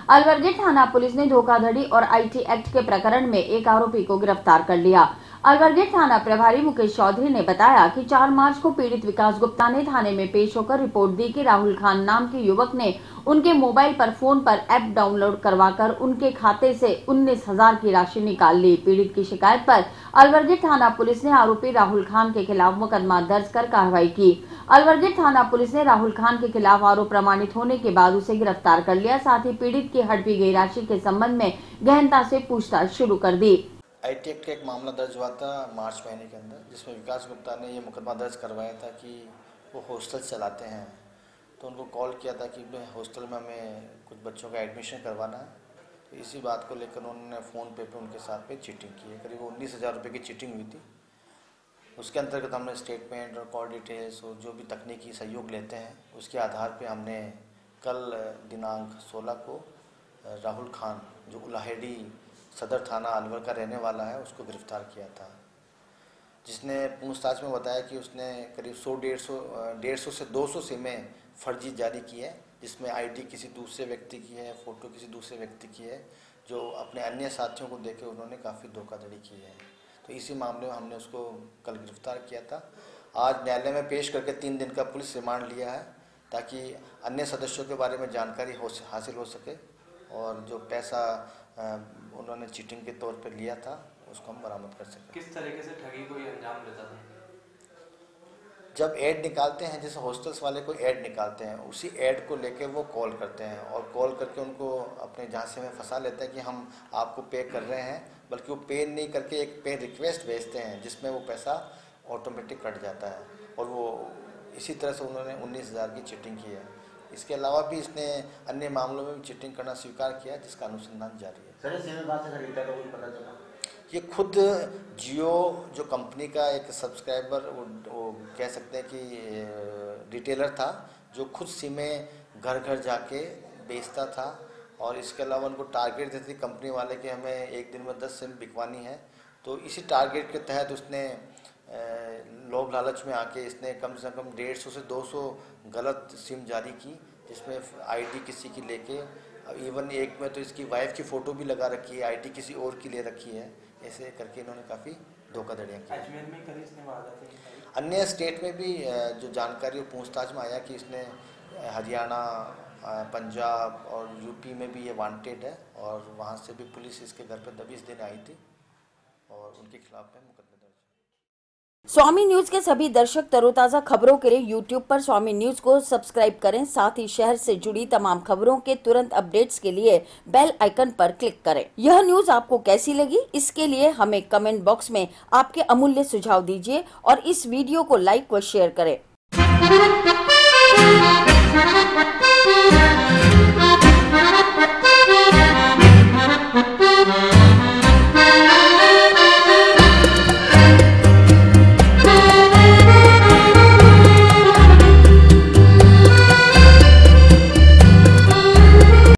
Alwar gate थाना police ने धोखाधड़ी और आईटी एक्ट के प्रकरण में एक आरोपी को गिरफ्तार कर लिया। अलवर गेट थाना प्रभारी मुकेश चौधरी ने बताया कि 4 मार्च को पीड़ित विकास गुप्ता ने थाने में पेश होकर रिपोर्ट दी कि राहुल खान नाम के युवक ने उनके मोबाइल पर फोन पर ऐप डाउनलोड करवाकर उनके खाते से 19,000 की राशि निकाल ली। पीड़ित की शिकायत पर अलवर गेट थाना पुलिस ने आरोपी राहुल खान के खिलाफ मुकदमा दर्ज कर कार्रवाई की। अलवर गेट थाना पुलिस ने राहुल खान के खिलाफ आरोप प्रमाणित होने के बाद उसे गिरफ्तार कर लिया। साथ ही पीड़ित की हड़पी गई राशि के संबंध में गहनता से पूछताछ शुरू कर दी। आईटी एक्ट का एक मामला दर्ज हुआ था मार्च महीने के अंदर, जिसमें विकास गुप्ता ने ये मुकदमा दर्ज करवाया था कि वो हॉस्टल चलाते हैं। तो उनको कॉल किया था कि हॉस्टल में हमें कुछ बच्चों का एडमिशन करवाना है। तो इसी बात को लेकर उन्होंने फ़ोन पे उनके साथ पे चीटिंग की है। करीब 19,000 रुपये की चीटिंग हुई थी। उसके अंतर्गत हमने स्टेटमेंट और कॉल डिटेल्स और जो भी तकनीकी सहयोग लेते हैं उसके आधार पे हमने कल दिनांक 16 को राहुल खान, जो उलाहेड़ी सदर थाना अलवर का रहने वाला है, उसको गिरफ्तार किया था, जिसने पूछताछ में बताया कि उसने करीब 150 से 200 सिमें फर्जी जारी की है, जिसमें आईडी किसी दूसरे व्यक्ति की है, फ़ोटो किसी दूसरे व्यक्ति की है, जो अपने अन्य साथियों को देके उन्होंने काफ़ी धोखाधड़ी की है। तो इसी मामले में हमने उसको कल गिरफ्तार किया था। आज न्यायालय में पेश करके 3 दिन का पुलिस रिमांड लिया है, ताकि अन्य सदस्यों के बारे में जानकारी हासिल हो सके और जो पैसा उन्होंने चीटिंग के तौर पर लिया था उसको हम बरामद कर सकें। किस तरीके से ठगी को ये अंजाम देता था? जब ऐड निकालते हैं, जैसे हॉस्टल्स वाले कोई ऐड निकालते हैं, उसी ऐड को लेके वो कॉल करते हैं और कॉल करके उनको अपने झांसे में फंसा लेते हैं कि हम आपको पे कर रहे हैं, बल्कि वो पे नहीं करके एक पे रिक्वेस्ट भेजते हैं, जिसमें वो पैसा ऑटोमेटिक कट जाता है। और वो इसी तरह से उन्होंने 19,000 की चीटिंग की है। इसके अलावा भी इसने अन्य मामलों में भी चीटिंग करना स्वीकार किया, जिसका अनुसंधान जारी है। सर, सिम कहाँ से खरीदता था, कुछ पता चला? ये खुद जियो जो कंपनी का एक सब्सक्राइबर, वो कह सकते हैं कि रिटेलर था, जो खुद सिमें घर घर जाके बेचता था। और इसके अलावा उनको टारगेट देती कंपनी वाले कि हमें एक दिन में 10 सिम बिकवानी है। तो इसी टारगेट के तहत उसने लोभ लालच में आके इसने कम से कम 150 से 200 गलत सिम जारी की, जिसमें आईडी किसी की लेके, इवन एक में तो इसकी वाइफ की फ़ोटो भी लगा रखी है, आईडी किसी और की ले रखी है। ऐसे करके इन्होंने काफ़ी धोखाधड़ियाँ की। अजमेर में कभी इसने वारदात? अन्य स्टेट में भी जो जानकारी पूछताछ में आया कि इसने हरियाणा, पंजाब और यूपी में भी ये वांटेड है, और वहाँ से भी पुलिस इसके घर पर दबिश देने आई थी और उनके खिलाफ में मुकदमा दर्ज। स्वामी न्यूज के सभी दर्शक तरोताजा खबरों के लिए यूट्यूब पर स्वामी न्यूज को सब्सक्राइब करें। साथ ही शहर से जुड़ी तमाम खबरों के तुरंत अपडेट्स के लिए बेल आइकन पर क्लिक करें। यह न्यूज आपको कैसी लगी, इसके लिए हमें कमेंट बॉक्स में आपके अमूल्य सुझाव दीजिए और इस वीडियो को लाइक व शेयर करें।